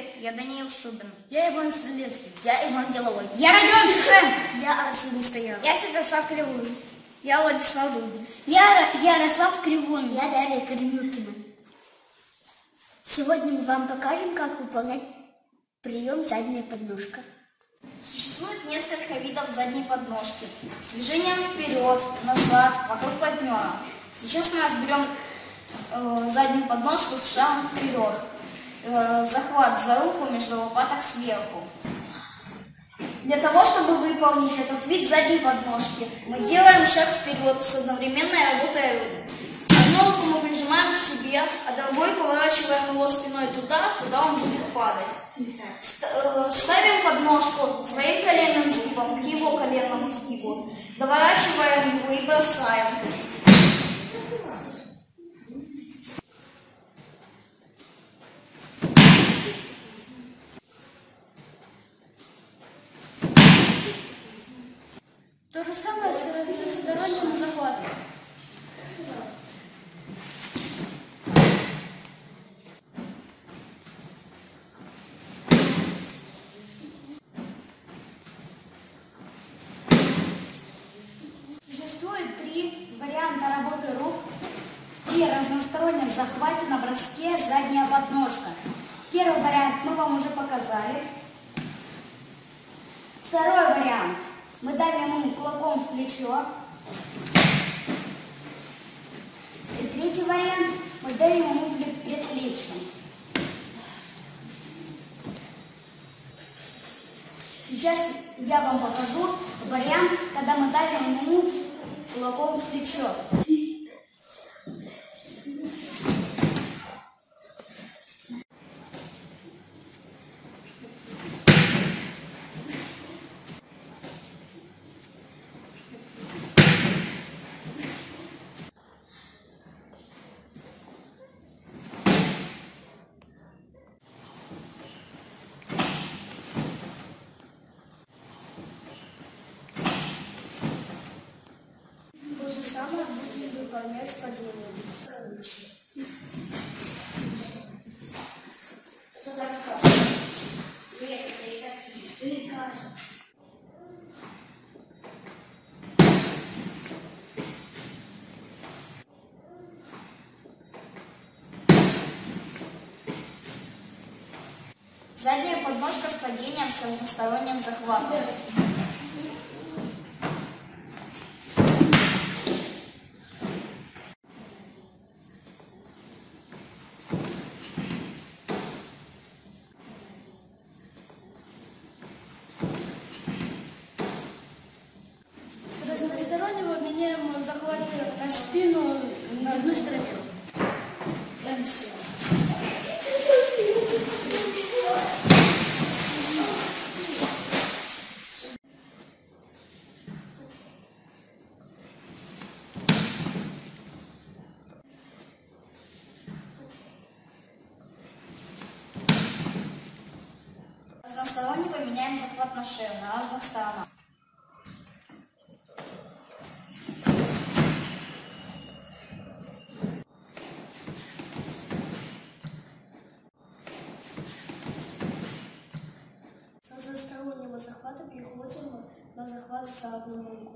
привет, я Даниил Шубин. Я Иван Стрелецкий. Я Иван Деловой. Я Родион Шишенко. Я Арсений Стоянов. Я Святослав Кривун. Я Владислав Дубин. Я Ярослав Кривун. Я Дарья Кремюкина. Сегодня мы вам покажем, как выполнять прием задняя подножка. Существует несколько видов задней подножки. С движением вперед, назад, вокруг партнера. Сейчас мы разберем заднюю подножку с шагом вперед. Захват за руку между лопаток сверху. Для того, чтобы выполнить этот вид задней подножки, мы делаем шаг вперед с одновременной работой рук. Одну руку мы прижимаем к себе, а другой поворачиваем его спиной туда, куда он будет падать. Ставим подножку своим коленным сгибом к его коленному сгибу. Доворачиваем его и бросаем. То же самое с разносторонним захватом. Существует 3 варианта работы рук при разностороннем захвате на броске задняя подножка. Первый вариант мы вам уже показали. Второй вариант. Мы давим ему кулаком в плечо. И третий вариант. Мы давим ему предплечьем. Сейчас я вам покажу вариант, когда мы давим ему кулаком в плечо. То же самое будем выполнять с падением. Задняя подножка с падением с разносторонним захватом. С разностороннего меняем захваты на спину на одной стороне. Разностороннего меняем захват на шею на разных сторонах. С разностороннего захвата переходим на захват за одну руку.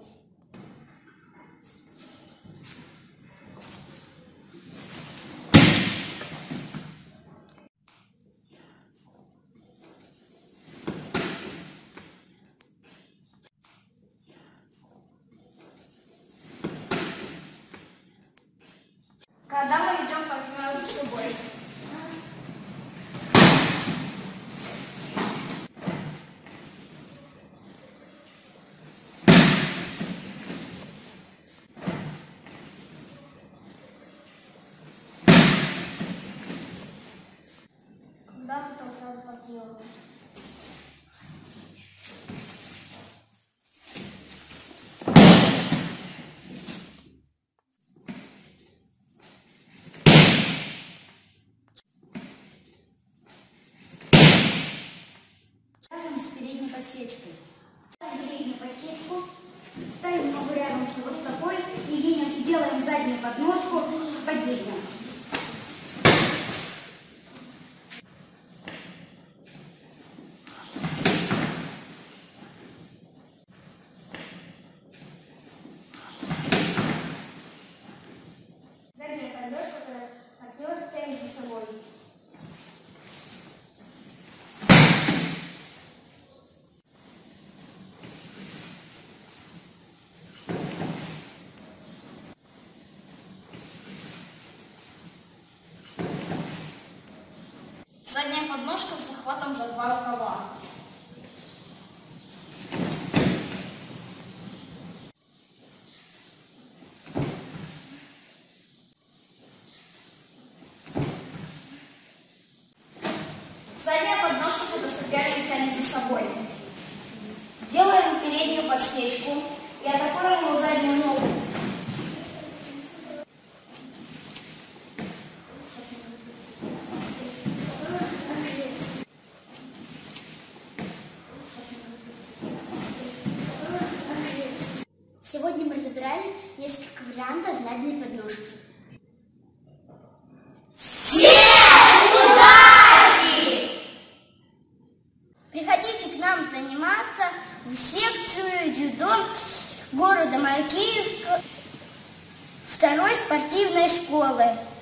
Когда мы ведем партнера за собой. Когда мы толкаем партнера. Ставим с передней подсечкой. Ставим переднюю подсечку, ставим ногу рядом с его стопой и делаем заднюю подножку с падением. Задняя подножка с захватом за 2 рукава. Задняя подножка, когда соперник тянет за собой. Делаем переднюю подсечку и атакуем его заднюю ногу. Сегодня мы забирали несколько вариантов задней подножки. Приходите к нам заниматься в секцию дзюдо города Макеевка 2-й спортивной школы.